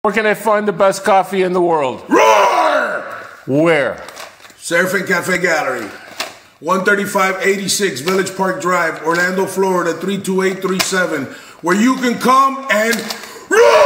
Where can I find the best coffee in the world? Roar! Where? Seraphin Cafe Gallery, 13586 Village Park Drive, Orlando, Florida, 32837, where you can come and roar!